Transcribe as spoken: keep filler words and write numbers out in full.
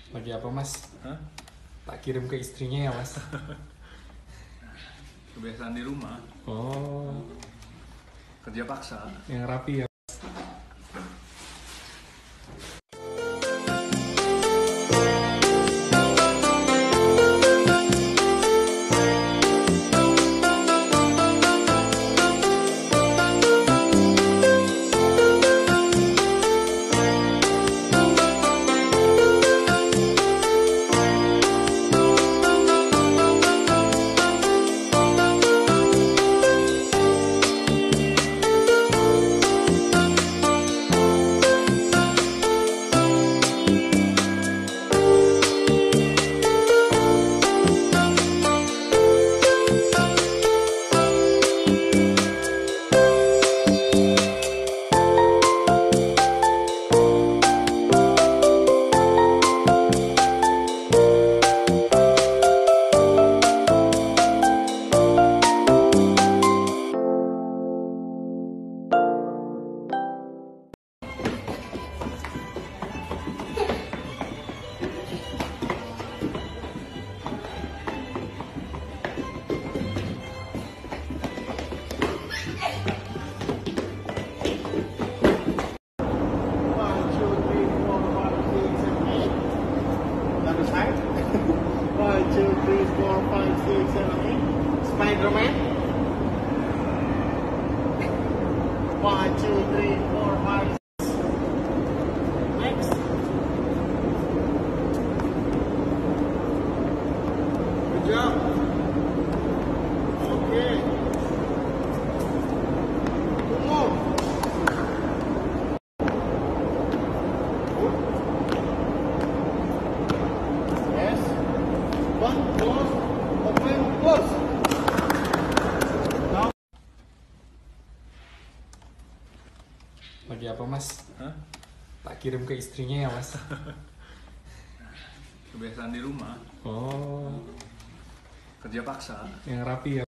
Lagi apa mas? Hah? Tak kirim ke istrinya ya mas? Kebiasaan di rumah, Oh, kerja paksa. yang rapi ya. One, two, three, four, five, six, seven, eight. Spider-Man. One, two, three, four, five, six. Next. Good job. Okay. Two more. Yes. One, close, open, close. Now. Lagi apa mas? Hah? Tak kirim ke istrinya ya mas? Kebiasaan di rumah, Oh, kerja paksa. yang rapi ya.